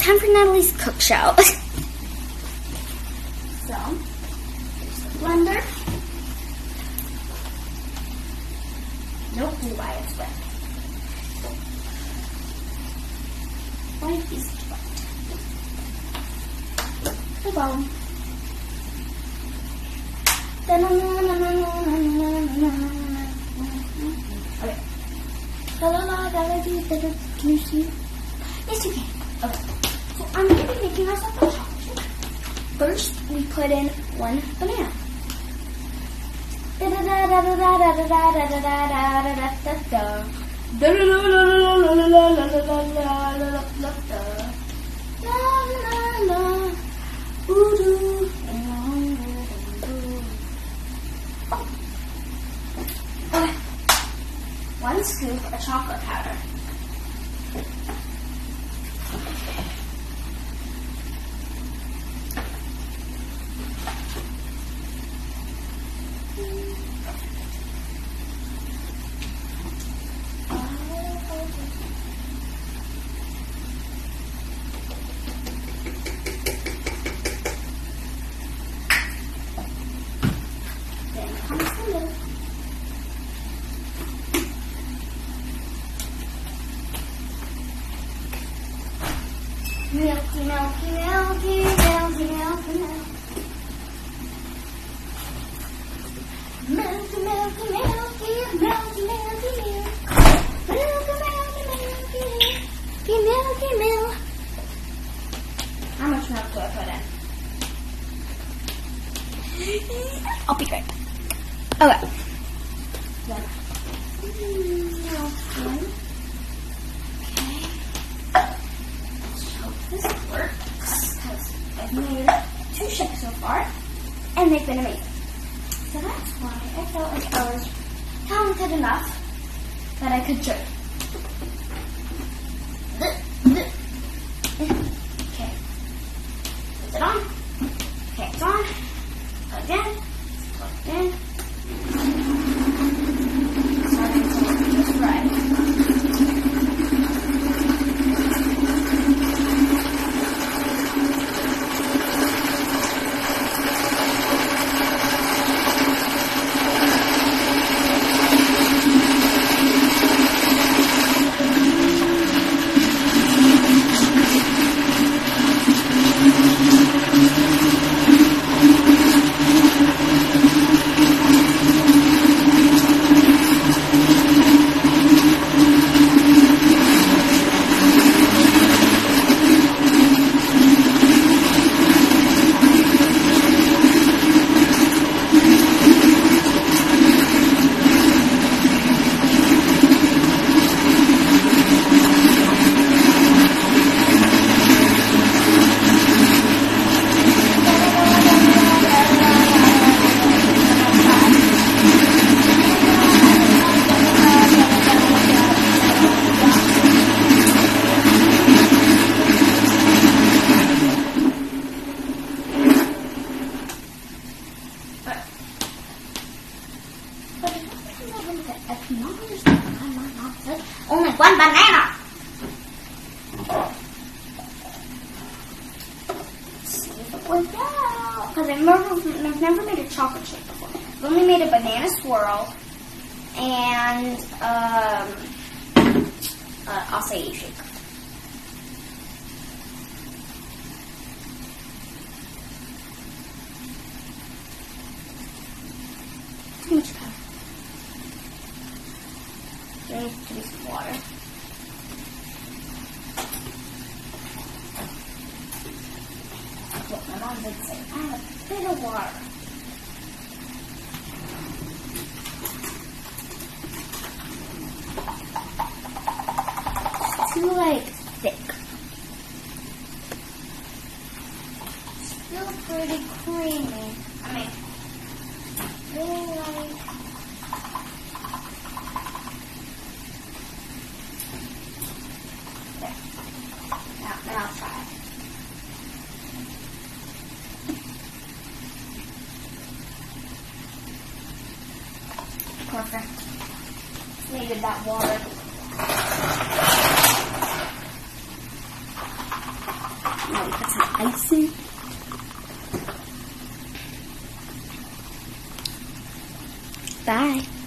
time for Natalie's cook show. So, here's the blender. No clue why it's wet. Why is it wet? The bone. Okay. Can you see? Yes, you can. Okay. So I'm going to be making ourselves a chocolate chip. First, we put in 1 banana. Okay. 1 scoop of chocolate powder. Milky, milky, milky, milky, milky, milky. Milky, milky, milky, milky, milky, milk. Milky, milky, milky, milky, milk. How much milk do I put in? I'll be great. Okay. Milk in. This works because I've made 2 shapes so far, and they've been amazing. So that's why I felt like I was talented enough that I could jerk. Okay. Is it on? Okay, it's on. Plugged in. Plugged in. Starting to look just right. Only 1 banana. Let's see if it worked out. Because I've never made a chocolate shake before. I've only made a banana swirl and acai shake. Too much powder. There needs to be some water. What my mom did say, add a bit of water. It's too, thick. Still pretty creamy. I mean, really and I'll try it. Perfect. Needed that water. Now we put some icing. Bye.